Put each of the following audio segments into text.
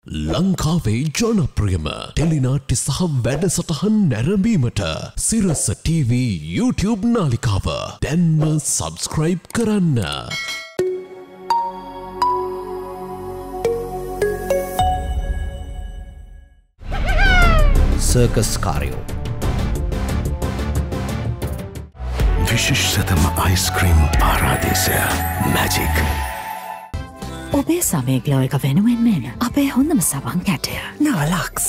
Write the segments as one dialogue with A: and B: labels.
A: ලංකාවේ ජනප්‍රියම ටෙලිනාට්‍ය සහ වැඩසටහන් නැරඹීමට සිරස TV YouTube නාලිකාව දැන්ම සබස්ක්‍රයිබ් කරන්න. සර්කස් කාර්යෝ විශිෂ්ටතම අයිස්ක්‍රීම් ආරාදේශය මැජික්.
B: ඔබේ සමය ග්ලෝ එක වෙනුවෙන් මේන අපේ හොඳම සවන් කැටය නවලක්ස්.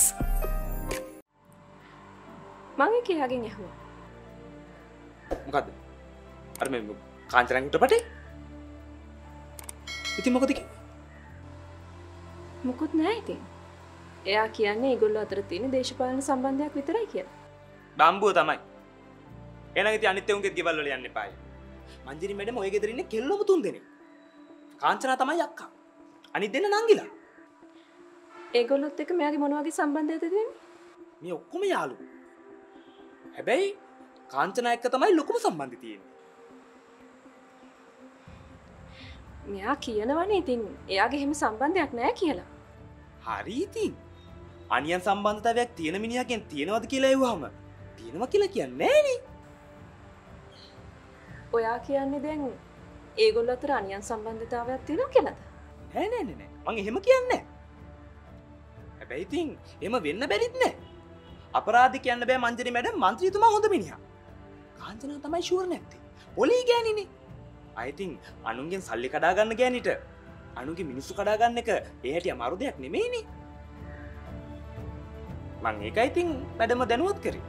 C: මගේ කියයාගෙන් ඇහුව
D: මොකක්ද අර මේ කාන්චරන්ට පටේ ඉති මොකද
C: මුකුත් නෑ ඉතින් එයා කියන්නේ ඒගොල්ලෝ අතර තියෙන දේශපාලන සම්බන්ධයක් විතරයි කියලා.
D: බම්බුව තමයි එහෙනම් ඉතින් අනිත් උන්ගෙත් ගෙවල් වල යන්න එපායි. මංජිරි මැඩම් ඔය ගෙදර ඉන්නේ කෙල්ලොම තුන් දෙනෙක්. කාංචනා තමයි අක්කා. අනිත් දෙන්න නංගිලා.
C: ඒගොල්ලොත් එක්ක මෙයාගේ මොන වගේ සම්බන්ධයක්ද තියෙන්නේ?
D: මේ ඔක්කොම යාළුවෝ. හැබැයි කාංචනා එක්ක තමයි ලොකුම සම්බන්ධය තියෙන්නේ.
C: මෙයා කියනවනේ ඉතින් එයාගේ හැම සම්බන්ධයක් නැහැ කියලා.
D: හරි ඉතින්. අනියන් සම්බන්ධතාවයක් තියෙන මිනිහගෙන් තියෙනවද කියලා ඇහුවාම තියෙනවා කියලා කියන්නේ නෑනේ.
C: ඔයා කියන්නේ දැන් ඒගොල්ලෝ අතර අනියන් සම්බන්ධතාවයක් තියෙනවා කියලාද?
D: නෑ මං එහෙම කියන්නේ නෑ. හැබැයි ඉතින් එහෙම වෙන්න බැරිත් නෑ. අපරාධි කියන්න බෑ මංජරි මැඩම් මන්ත්‍රීතුමා හොඳ මිනිහා. කාංචනා තමයි ෂුවර් නැත්තේ. පොලී ගෑණිනේ. I think අනුන්ගෙන් සල්ලි කඩා ගන්න ගෑණිට අනුන්ගේ මිනිස්සු කඩා ගන්න එක ඒ හැටි අමාරු දෙයක් නෙමෙයිනේ. මං ඒකයි ඉතින් මැඩම්ව දැනුවත් කරේ.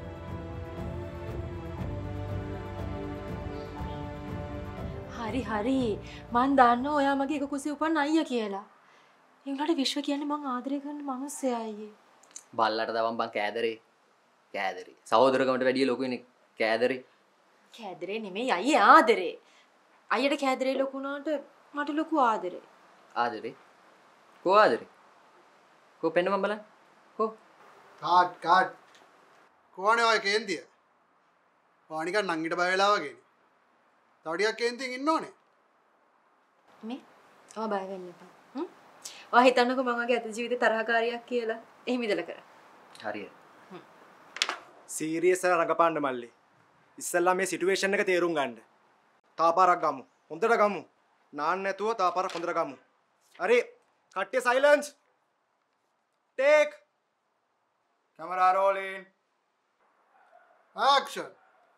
C: හරි මන් දන්නවා ඔයා මගේ එක කුසේ උපන් අයියා කියලා. ඒගොල්ලන්ට විශ්ව කියන්නේ මං ආදරය කරන මිනිස්සයා අයියේ.
E: බල්ලට තවම් බං කෑදරේ. කෑදරේ. සහෝදරකමට වැඩිය ලොකුනේ කෑදරේ.
C: කෑදරේ නෙමෙයි අයියේ ආදරේ. අයියට කෑදරේ ලොකු උනාට මට ලොකු ආදරේ.
E: ආදරේ. කෝ ආදරේ? කෝ පෙන්න මම බලන්න. කෝ
F: කාට් කොහොනේ ඔය කේන්තිය? වානිකන් නංගිට බය වෙලා වගේ. තව ටිකක් කේන්තියෙන් ඉන්න ඕනේ.
C: මේ ඔය බය වෙන්න එපා. ඔයා හිතන්නකෝ මම වගේ අත ජීවිතේ තරහකාරියක් කියලා. එහෙම ඉඳලා කරා.
E: හරියට.
G: සීරියස් රඟපාන්න මල්ලි. ඉස්සල්ලා මේ සිටුේෂන් එක තේරුම් ගන්න. තාපාරක් ගමු. හොඳට ගමු. නාන්න නැතුව තාපාරක් හොඳට ගමු. හරි. කට්ටිය silence. Take. Camera rolling.
F: Action.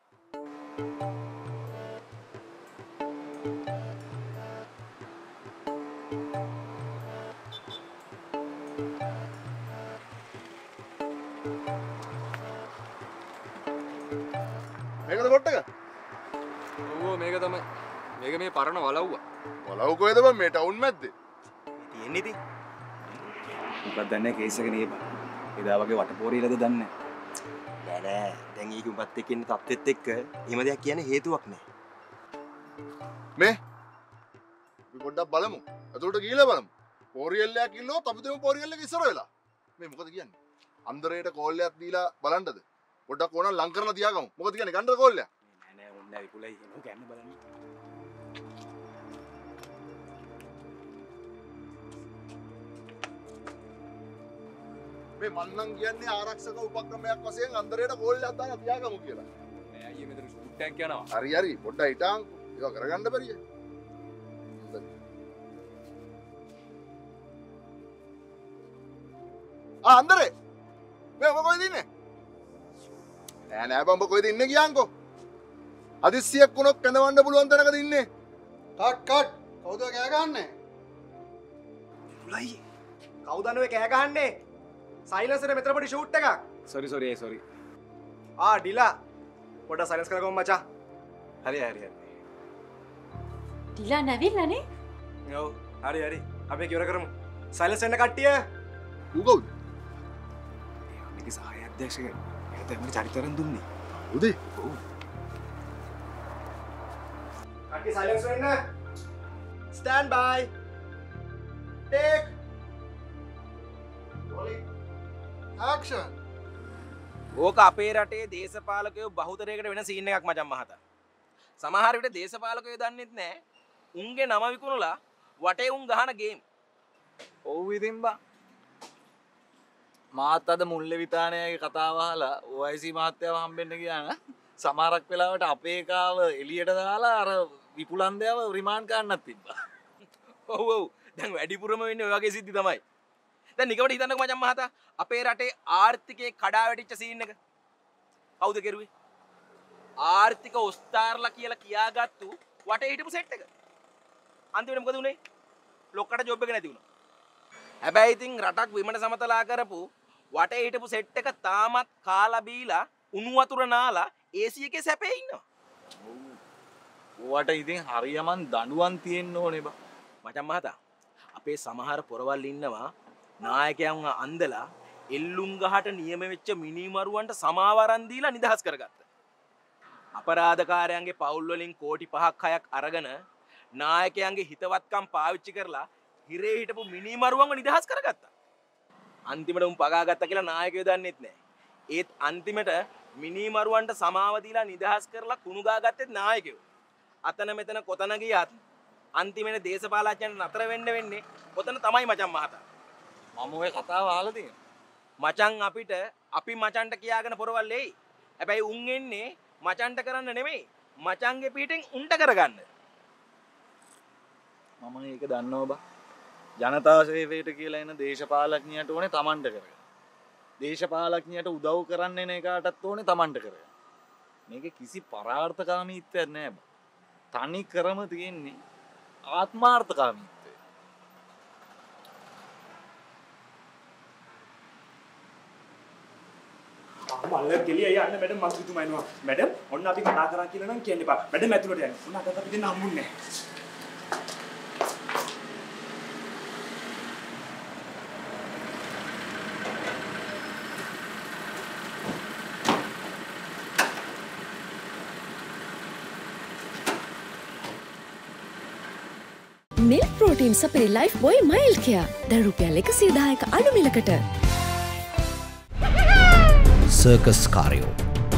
H: මේකද පොට්ටක?
I: ඔව් මේක තමයි. මේක මේ පරණ වලව්ව.
H: වලව් කොහෙද බං මේ ටවුන් මැද්දේ?
D: තියෙන්නේ ඉතින්. මොකක්ද දන්නේ කේස් එක නේ බං. එදා වගේ වටපෝරියලද දන්නේ නැහැ.
G: නෑ දැන් ඊගේ උඹත් එක්ක ඉන්න තත්ත්වෙත් එක්ක එහෙම දෙයක් කියන්නේ හේතුවක් නෑ.
H: මේ අපි පොඩ්ඩක් බලමු. අතට ගිහලා බලමු. පෝරියල්ලයක් ඉල්ලුවොත් අපි දෙමු පෝරියල්ලක ඉස්සර වෙලා. මේ මොකද කියන්නේ? අන්දරේට කෝල් එකක් දීලා බලන්නද? පොඩ්ඩක් ඕන ලං කරලා තියාගමු. මොකද කියන්නේ ගන්න කෝල් එක?
D: නෑ ඕන්නේ විකුලයි එනවා ගන්න බලන්න.
H: මේ මන්නම් කියන්නේ ආරක්ෂක උපක්‍රමයක් වශයෙන් අන්දරේට කෝල් එකක් දාලා තියාගමු කියලා.
I: නෑ අයියේ මෙතන ෂූට් ටැන්ක් යනවා.
H: හරි පොඩ්ඩක් හිටන් ඒක කරගන්න බැරිය. අන්දරේ මේ ඔබ කොහෙද ඉන්නේ? නෑ බම්බ කොහෙද ඉන්නේ කියන්කෝ. අදිස්සියක් වුණොත් කැඳවන්න පුළුවන් තැනකද ඉන්නේ?
F: කවුද කෑ ගහන්නේ?
G: උලයි. කවුද අනේ කෑ ගහන්නේ? සයිලන්ස් එකේ මෙතන පොඩි ෂූට් එකක්.
D: සෝරි.
G: ඩිලා. පොඩ්ඩක් සයිලන්ස් කරගමු මචං. හරි.
C: ඩිලා නැවිලානේ?
G: ඔව්. හරි. අපි ඉවර කරමු. සයිලන්ස් වෙන්න කට්ටිය.
H: ඌ කවුද?
D: මේක සහාය අධ්‍යක්ෂක. එයාට මම චරිතරන් දුන්නේ.
H: උදේ.
D: ඔව්.
G: කට්ටිය සයිලන්ස් වෙන්න. Stand by. Take. Rolling.
F: Action.
J: ඕක අපේ රටේ දේශපාලකයෝ බහුතරයකට වෙන සීන් එකක් මචං මහතා. සමහර විට දේශපාලකයෝ දන්නෙත් නෑ උන්ගේ නම විකුණලා වටේ උන් ගහන ගේම්.
I: ඔව් ඉතින් බා.
K: මාත් අද මුල්ල විතානයගේ කතාව අහලා OIC මහත්තයාව හම්බෙන්න ගියා නම් සමහරක් වෙලාවට අපේ කාව එළියට දාලා අර විපුලන්දයව රිමාන්ඩ් කරන්නත් තිබ්බා.
J: ඔව් ඔව්. දැන් වැඩිපුරම වෙන්නේ ඔය වගේ සිද්ධි තමයි. දැන් නිකවට හිතන්නකෝ මචං මහතා අපේ රටේ ආර්ථිකයේ කඩා වැටිච්ච සීන් එක. කවුද කෙරුවේ? ආර්ථික ඔස්තාර්ලා කියලා කියාගත්තු වටේ හිටපු සෙට් එක. අන්තිමට මොකද උනේ? ලොක්කට ජොබ් එක නැති වුණා. හැබැයි ඉතින් රටක් විමන සමතලා කරපු වටේ හිටපු සෙට් එක තාමත් කාලා බීලා උණු වතුර නාලා AC එකේ සැපේ ඉන්නවා.
K: ඔවට ඉතින් හරියමන් දඬුවම් තියෙන්න ඕනේ බා.
J: මචං මහතා අපේ සමහර පොරවල් ඉන්නවා නායකයන්ව අන්දලා එල්ලුම් ගහට නියම වෙච්ච මිනිමරුවන්ට සමාව අරන් දීලා නිදහස් කරගත්තා. අපරාධකාරයන්ගේ පවුල් වලින් කෝටි 5ක් 6ක් අරගෙන නායකයන්ගේ හිතවත්කම් පාවිච්චි කරලා හිරේ හිටපු මිනිමරුවන්ව නිදහස් කරගත්තා. අන්තිමට උන් පගා ගත්තා කියලා නායකයෝ දන්නෙත් නැහැ. ඒත් අන්තිමට මිනිමරුවන්ට සමාව දීලා නිදහස් කරලා කුණු ගාගත්තේ නායකයෝ. අතන මෙතන කොතන ගියත් අන්තිමට දේශපාලඥයන් නතර වෙන්න වෙන්නේ කොතන තමයි මචං මහතා.
K: මම ඔය කතාව අහලා තියෙනවා.
J: මචං අපිට අපි මචන්ට කියාගෙන පොරවල් එයි. හැබැයි උන් එන්නේ මචන්ට කරන්න නෙමෙයි. මචංගේ පිටින් උන්ට කරගන්න.
K: මම ඒක දන්නවා බා. ජනතා සේවයට කියලා එන දේශපාලඥයට ඕනේ Tamanට කරගන්න. දේශපාලඥයට උදව් කරන්න එන එකටත් ඕනේ Tamanට කරගන්න. මේක කිසි පරාර්ථකාමීත්වයක් නෑ බා. තනි කරම තියෙන්නේ ආත්මාර්ථකාමීත්වය.
D: මල්ල ගෙලිය යන්න මැඩම් මන්ත්‍රීතුමා එනවා. මැඩම් ඔන්න අපි කතා කරා කියලා නම් කියන්න එපා. මැඩම් ඇතුළට යන්න. ඔන්න අදත් අපි දෙන්න හම්බුන්නේ නැහැ.
L: මිල්ක් ප්‍රෝටීන් සපරි ලයිෆ් බොයි මයිල් කියා දැන් රුපියල් 110ක අඩු මිලකට.
A: සර්කස් කාරයෝ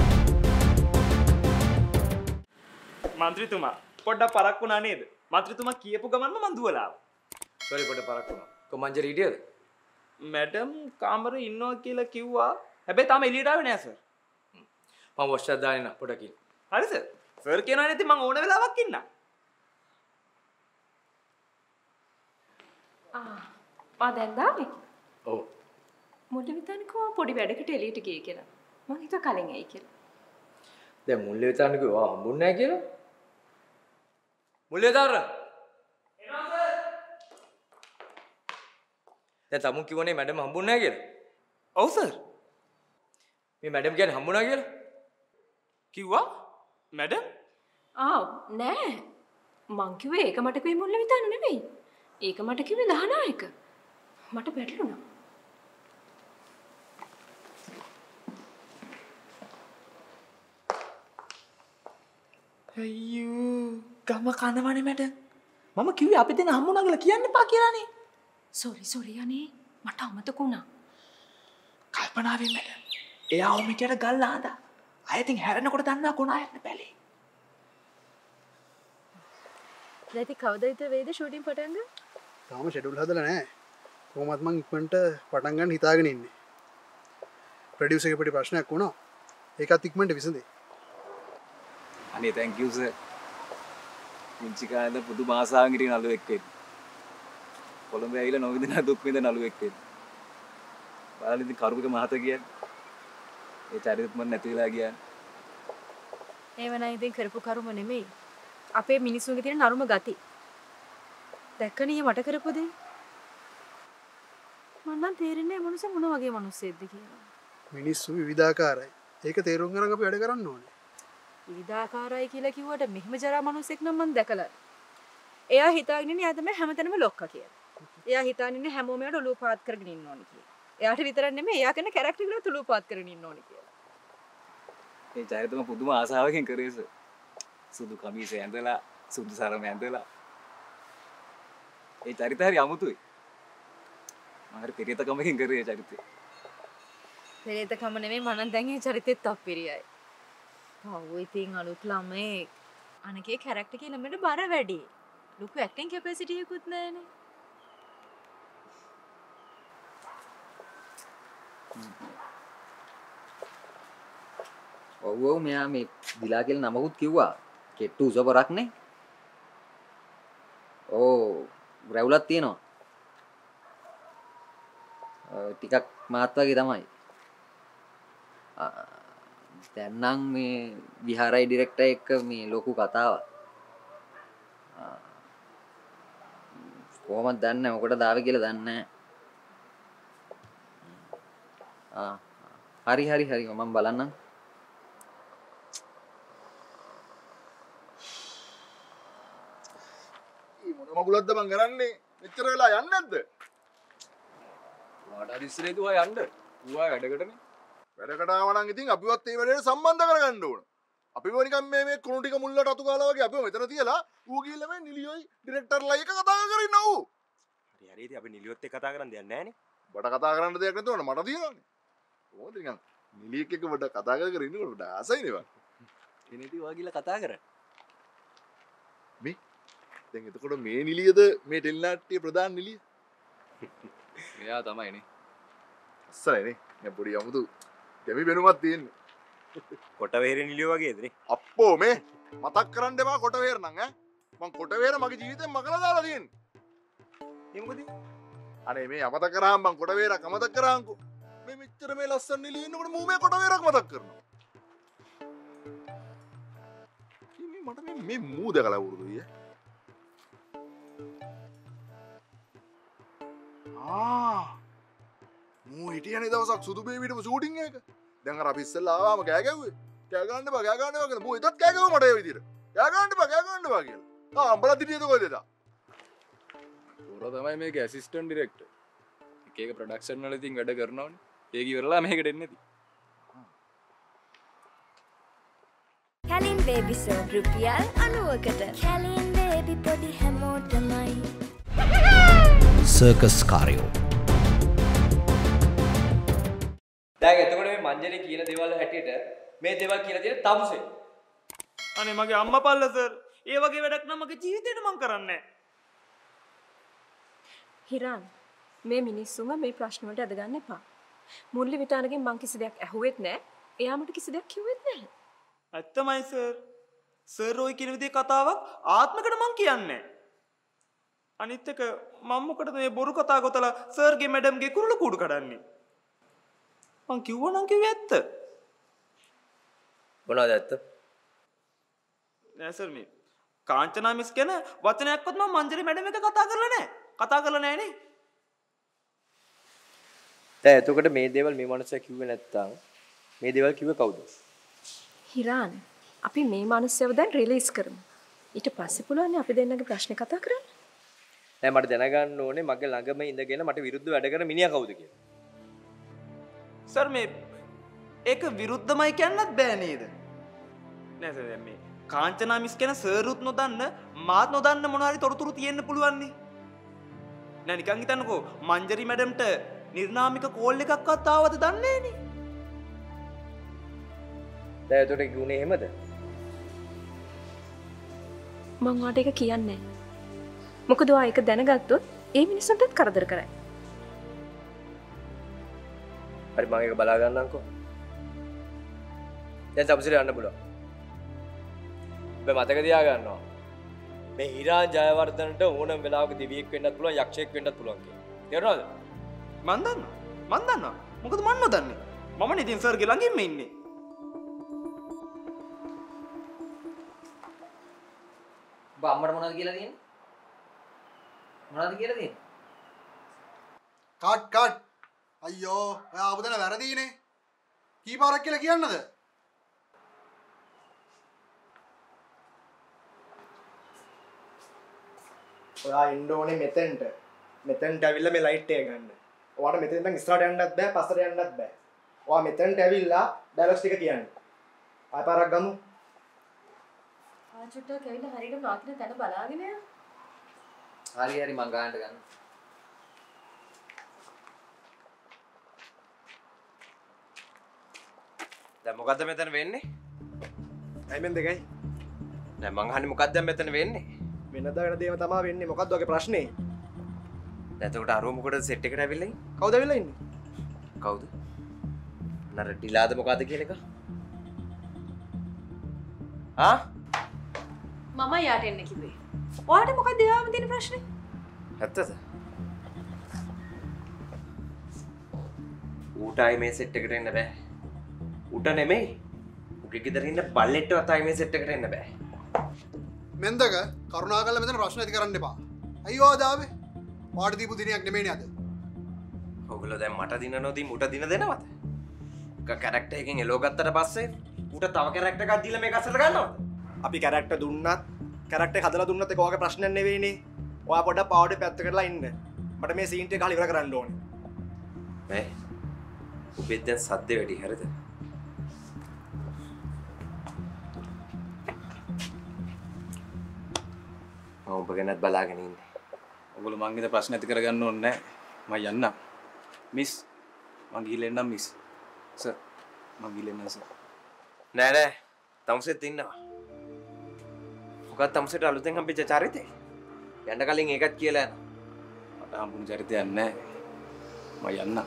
D: මන්ත්‍රීතුමා පොඩ්ඩක් පරක් වුණා නේද? මන්ත්‍රීතුමා කියපු ගමන්ම මං දුවලා ආවා.
I: සෝරි පොඩ්ඩක් පරක් වුණා. කොමංජරි හිටියද?
D: මැඩම් කාමරේ ඉන්නවා කියලා කිව්වා. හැබැයි තාම එළියට ආවේ නෑ සර්.
I: මම වොෂ් එකක් දාගෙන ඉන්න පොඩ්ඩක් ඉන්න.
D: හරි සර්. සර් කියනවා නැති මං ඕන වෙලාවක් ඉන්නම්.
C: ආ දැන් දාන්නේ?
I: ඔව්.
C: මුල්ල විතානකෝ පොඩි වැඩකට එළියට ගියේ කියලා. මං හිතුවා කලින් එයි කියලා.
I: දැන් මුල්ලේ විතරනේ කිව්වා හම්බුන්නේ නැහැ කියලා. මුල්ලේ දාර. එනවා සර්. දැන් තමුන් කිව්වනේ මැඩම් හම්බුන්නේ නැහැ කියලා.
D: ඔව් සර්.
I: මේ මැඩම් කියන්නේ හම්බුණා කියලා.
D: කිව්වා? මැඩම්?
C: නෑ. මං කිව්වේ ඒක මට කිව්වේ මුල්ල විතාන නෙමෙයි. ඒක මට කිව්වේ දහනායක. මට පැටළුණා.
D: අයියෝ ගම කනවනේ මැඩම්. මම කිව්වේ අපි දෙන්න හම්බුණා කියලා කියන්න එපා කියලානේ.
C: සෝරි අනේ මට අමතක වුණා.
D: කල්පනාවෙන් මැඩම්. එයා ඔමිටියට ගල් ආදා. අය ඉතින් හැරෙනකොට දන්නා කොනායක් බැලේ.
C: දැන් කවදද විතර වේද ෂූටින් පටන් ගන්න?
F: තාම ෂෙඩියුල් හදලා නැහැ. කොහොමත් මං ඉක්මනට පටන් ගන්න හිතාගෙන ඉන්නේ. ප්‍රොඩියුසර් එකේ පිටි ප්‍රශ්නයක් වුණා. ඒකත් ඉක්මනට විසඳේ.
K: අනේ thank you sir. මුංචි කාලේ පුදුම ආසාවෙන් හිටිය නළුවෙක් වෙන්න. කොළඹ ඇවිල්ලා නොවිඳින දුක් විඳ නළුවෙක් වෙන්න. බලන්න ඉතින් කරුක මහත කියන්නේ. ඒ චරිතෙත් මම නැති වෙලා ගියා.
C: ඒව නම් ඉතින් කරපු කරුම නෙමෙයි. අපේ මිනිස්සුන්ගේ තියෙන නරුම ගති. දැක්කනේ මට කරපු දේ. මම නම් තේරෙන්නේ නැහැ මොනස මොන වගේ මිනිස්සෙක්ද කියලා.
F: මිනිස්සු විවිධාකාරයි. ඒක තේරුම් ගන්න අපි වැඩ කරන්න ඕනේ.
C: විවිධාකාරයි කියලා කිව්වට මෙහෙම ජරා මිනිස්සෙක් නම් මම දැකලා. එයා හිතාගෙන ඉන්නේ එයා තමයි හැමතැනම ලොක්කා කියලා. එයා හිතාගෙන ඉන්නේ හැමෝම එයාට ඔලුව පාත් කරගෙන ඉන්න ඕනේ කියලා. එයාට විතරක් නෙමෙයි එයා කරන කැරක්ටර් එකකට ඔලුව පාත් කරගෙන ඉන්න ඕනේ කියලා.
K: ඒ චරිතම පුදුම ආසාවකින් කරේ සර්. සුදු කමීස ඇඳලා සුදු සරම ඇඳලා ඒ චරිත හරි අමුතුයි. මම හරි පෙරේතකමකින් කරේ ඒ චරිතය.
C: පෙරේතකම නෙමෙයි මම නම් දැන් ඒ චරිතෙත් අප්පිරියයි. පව් ඉතින් අලුත් ළමේ අනකේ කැරක්ටර් එකේ ළමයට බර වැඩි. ලොකු ඇක්ටිං කැපැසිටි එකකුත් නැහැනේ.
E: ඔව් ඔව් මෙයා මේ දිලා කියලා නමකුත් කිව්වා. කෙට්ටු උසපරක් නේ. ඕ රැවුලක් තියෙනවා. ටිකක් මාත් වගේ තමයි. දැන් නම් මේ විහාරයි ඩිරෙක්ටර් එක්ක මේ ලොකු කතාවක්. කොහොමද දන්නේ මොකටද ආවේ කියලා දන්නේ නැහැ. හරි මම බලන්නම්.
H: මගුලක්ද බං කරන්නේ මෙච්චර වෙලා යන්නේ නැද්ද?
I: වාට හරි ඉස්සරේ දුවා යන්න. ඌවා වැඩකටනේ.
H: වැඩකට ආව නම් ඉතින් අපිවත් මේ වැඩේට සම්බන්ධ කරගන්න ඕන. අපිව නිකන් මේ කුණු ටික මුල්ලට අතු ගාලා වගේ අපිව මෙතන තියලා ඌ ගිහලා මේ නිලියෝයි ඩිරෙක්ටර්ලා එක කතා කරගෙන ඉන්න ඌ.
G: හරි ඉතින් අපි නිලියොත් එක්ක කතා කරන්න දෙයක් නැහනේ.
H: බඩ කතා කරන්න දෙයක් නැතුවනේ මට තියෙනවානේ. කොහොමද නිකන් නිලියෙක් එක්ක බඩ කතා කර ඉන්නකොට බඩ ආසයිනේ බං.
G: එනේ ඉතින් වා ගිහලා කතා කරා.
H: මේ දැන් එතකොට මේ නිලියද මේ ටෙලිනාට්‍ය ප්‍රධාන නිලිය?
I: මෙයා තමයිනේ.
H: අස්සරයිනේ. දැන් පොඩි අමුතු දෙමි වෙනුමක් තියෙන්නේ.
G: කොටවේරේ නිලියෝ වගේද නේ?
H: අප්පෝ මේ මතක් කරන්න එපා කොටවේර නම් ඈ. මං කොටවේර මගේ ජීවිතෙන් මකලා දාලා තියෙන්නේ.
G: ඒ මොකද?
H: අනේ මේ අමතක කරාම මං කොටවේරක් අමතක කරාන්කෝ. මේ මෙච්චර මේ ලස්සන නිලිය ඉන්නකොට මූ මේ කොටවේරක් මතක් කරනවා. මේ මට මේ මූ දැකලා වුරුදුයි ඈ. මූ හිටියනේ දවසක් සුදු බේබීටම ෂූටින් එක. දැන් අර අපි ඉස්සෙල්ලා ආවම කෑ ගැව්වේ. කෑ ගන්න බා කියලා. මූ එදත් කෑ ගැව්වා මට ඒ විදිහට. කෑ ගන්න බා කියලා. අම්බලා දිටියද කොහෙද එදා?
I: පොර තමයි මේක ඇසිස්ටන්ට් ඩිරෙක්ටර්. එක ප්‍රොඩක්ෂන් වල ඉතින් වැඩ කරනවනේ. ඒක ඉවරලා මේකට එන්නේ ඉතින්.
L: කැලින් බේබි සෝප් රුපියල් 90කට. කැලින් බේබි පොඩි හැමෝටමයි.
A: සර්කස් කාරයෝ.
J: දැන් එතකොට මේ මංජරේ කියන දේවල් හැටියට මේ දේවල් කියලා තියෙන තමුසේ.
D: අනේ මගේ අම්මා පල්ල සර්. ඒ වගේ වැඩක් නම් මගේ ජීවිතේට මං කරන්නේ නැහැ.
M: හිරාන් මේ මිනිස්සුම මේ ප්‍රශ්න වලට අද ගන්න එපා. මුල්ලි විතානගෙන් මං කිසි දෙයක් ඇහුවෙත් නැහැ. එයා මට කිසි දෙයක් කිව්වෙත් නැහැ.
D: ඇත්තමයි සර්. සර් ඔය කියන විදිහේ කතාවක් ආත්මකට මං කියන්නේ නැහැ. අනිත් එක මම මොකටද මේ බොරු කතා ගොතලා සර්ගේ මැඩම්ගේ කුරුළු කූඩු කඩන්නේ? මං කිව්වා නම් කිව්වේ ඇත්ත.
J: මොනවද ඇත්ත?
D: නෑ සර් මේ කාංචනා මිස් කියන වචනයක්වත් මම මංජරි මැඩම් එක කතා කරලා නැහැ. කතා කරලා නැහැ නේ.
J: දැන් එතකොට මේ දේවල් මේ මනුස්සයා කිව්වේ නැත්තම් මේ දේවල් කිව්වේ කවුද?
M: හිරාන් අපි මේ මිනිස්සුව දැන් රිලීස් කරමු. ඊට පස්සේ පුළුවන් අපි දෙන්නගේ ප්‍රශ්නේ කතා කරන්න.
J: නෑ මට දැනගන්න ඕනේ මගේ ළඟම ඉඳගෙන මට විරුද්ධව වැඩ කරන මිනිහා කවුද කියලා.
D: සර් මේ ඒක විරුද්ධමයි කියන්නත් බෑ නේද? නෑ සර් දැන් මේ කාංචනා මිස් කියන සර්ුත් නොදන්න මාත් නොදන්න මොන හරි තොරතුරු තියෙන්න පුළුවන් නේ. නෑ නිකන් හිතන්නකෝ මංජරි මැඩම්ට නිර්නාමික කෝල් එකක්වත් ආවද දන්නේ නේ.
J: දැන් එතකොට ගුණේ එහෙමද?
M: මං වාට එක කියන්නේ නැහැ. මොකද ඔයා ඒක දැනගත්තොත් ඒ මිනිස්සුන්ටත් කරදර කරයි.
J: හරි මම ඒක බලා ගන්නම්කෝ. දැන් තපසිර යන්න පුළුවන්. ඔබ මතක තියාගන්නවා. මේ හිරාන් ජයවර්ධනට ඕනම වෙලාවක දෙවියෙක් වෙන්නත් පුළුවන් යක්ෂයෙක් වෙන්නත් පුළුවන් කියලා. තේරුණාද?
D: මන් දන්නවා. මොකද මන් නොදන්නේ. මම නේ ඉතින් සර්ගේ ළඟින්ම ඉන්නේ.
E: ඔබ අම්මට මොනවද කියලා තියෙන්නේ? මොනවද කියලා තියෙන්නේ?
F: කට් අයියෝ ඔයා ආපු දන වැරදීනේ. කී පාරක් කියලා කියන්නද?
G: ඔයා එන්න ඕනේ මෙතෙන්ට. මෙතෙන්ට ඇවිල්ලා මේ ලයිට් එක ගන්න. ඔයාට මෙතෙන් ඉඳන් ඉස්සරහට යන්නත් බෑ පස්සට යන්නත් බෑ. ඔයා මෙතෙන්ට ඇවිල්ලා ඩයලොග්ස් ටික කියන්න. ආය පාරක් ගමු.
M: ආචුට්ටක් ඇවිල්ලා හරියට මාකින තැන බලාගෙන යන්න.
E: හරි මං ගන්නට ගන්න.
J: දැන් මොකද්ද මෙතන වෙන්නේ?
G: ඇයි මෙන් දෙකයි?
J: දැන් මං අහන්නේ මොකද්ද මෙතන වෙන්නේ?
G: වෙනදා වෙන දේම තමයි වෙන්නේ. මොකද්ද ඔගේ ප්‍රශ්නේ?
J: දැන් එතකොට අරුව මොකටද සෙට් එකට ඇවිල්ලා ඉන්නේ?
G: කවුද ඇවිල්ලා ඉන්නේ?
J: කවුද? නරටිලාද මොකද කියන එක?
C: මම යාට එන්න කිව්වේ. ඔයාට මොකක්ද එයාම තියෙන ප්‍රශ්නේ?
J: ඇත්තද? ඌටයි මේ සෙට් එකට එන්න බෑ. ඌට නෙමෙයි. උගේ ගෙදර ඉන්න බල්ලෙට්ටවත් ආයි මේ සෙට් එකට එන්න බෑ.
F: මෙන්දක කරුණාකරලා මෙතන ප්‍රශ්න ඇති කරන්න එපා. අයියෝ ආදාවේ. ඔයාට දීපු දිනයක් නෙමෙයිනේ අද.
J: ඔයගොල්ලෝ දැන් මට දින නොදී මුට දින දෙනවද? එක කැරක්ටර් එකකින් එලෝ ගත්තට පස්සේ ඌට තව කැරක්ටර් එකක් දීලා මේක අසල ගන්නවද?
G: අපි කැරක්ටර් දුන්නත් කැරක්ටර් එක හදලා දුන්නත් ඒක ඔයගේ ප්‍රශ්නයක් නෙවෙයිනේ. ඔයා පොඩ්ඩක් පාවඩේ පැත්ත කරලා ඉන්න. මට මේ සීන් එක ගහලා ඉවර කරන්න ඕනේ.
J: මේ ඔබෙන් දැන් සද්ද වැඩි හරිද? මම ඔබ ගැනත් බලාගෙන ඉන්නේ.
I: ඔයගොල්ලෝ මං ඉද ප්‍රශ්න ඇති කරගන්න ඕනේ නැහැ. මම යන්නම්. මිස් මං ගිහලා එන්නම් මිස්. සර් මං ගිහලා එන්නම් සර්.
J: නෑ නෑ. තමුසෙත් ඉන්නවා. මොකක්ද තමුසෙට අලුතෙන් හම්බෙච්ච චරිතේ? යන්න කලින් ඒකත් කියලා යනවා.
I: මට හම්බුණු චරිතයක් නැහැ. මම යන්නම්.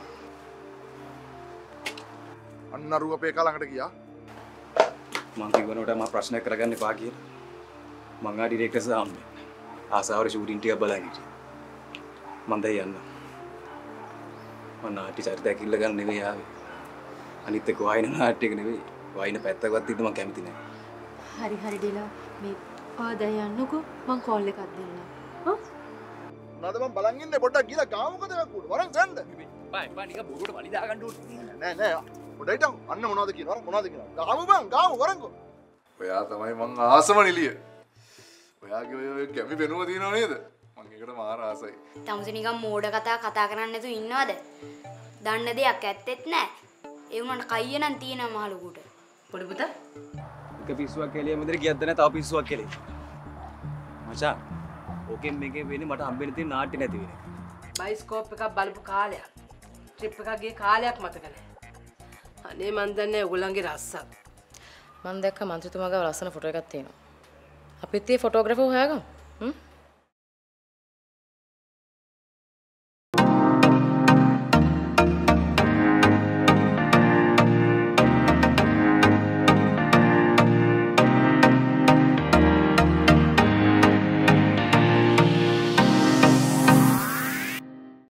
H: අන්න අරුව අපේ කලකට ගියා.
I: මං කිව්වනට මම ප්‍රශ්නයක් කරගන්න එපා කියලා. මං ආ ඩිරෙක්ටර්ස් ආම්බේ. ආසාවර ෂූටින් ටික බලන් හිටියා. මං දැන් යන්නම්. මං නාට්‍ය චරිතයක් ඉල්ල ගන්න නෙවෙයි ආවේ. අනිත් එක වයින් නාට්‍ය එක නෙවෙයි. වයින් පැත්තකවත් ඉන්න මං කැමති නැහැ.
M: හරි ඩීලා මේ ආදා යන්නකෝ මං කෝල් එකක් දෙන්නම්.
H: නේද මම බලන් ඉන්නේ පොඩ්ඩක් ගිහලා ගාමුකද වැක්කුඩ. වරන් ගන්න.
J: බා නිකන් බොරුවට වලි දා ගන්න ඕනේ.
H: නෑ පොඩ්ඩක් අන්න මොනවද කියනවා මොනවද කියනවා. ගාමු බං ගාමු වරන්කෝ. ඔයා තමයි මං ආසම නිලිය. ඔයාගේ ඔය කැමි වෙනුව තියෙනව නේද? මං ඒකට මාර ආසයි.
N: තමුසේ නිකන් මෝඩ කතා කරන්නේ නැතුව ඉන්නවද? දන්න දෙයක් ඇත්තෙත් නැහැ. ඒ වුණාට කයිය නම් තියෙනවා මහලුකුට.
C: පොඩි පුතා.
I: එක පිස්සුවක් කෙලිය මෙතන ගියද්ද නැහැ තව පිස්සුවක් කෙලිය. මචං ඕකෙන් මේකේ වෙන්නේ මට හම්බෙන්න තියෙන නාට්‍ය නැති වෙන එක.
C: බයිස්කෝප් එකක් බලපු කාලයක්. ට්‍රිප් එකක් ගිය කාලයක් මතක නැහැ. අනේ මන් දන්නේ ඔයගොල්ලන්ගේ රස්සක්.
O: මම දැක්ක මන්ත්‍රීතුමාගේ ලස්සන ෆොටෝ එකක් තියෙනවා. අපිත් ඒ ෆොටෝග්‍රැෆර් හොයාගමු.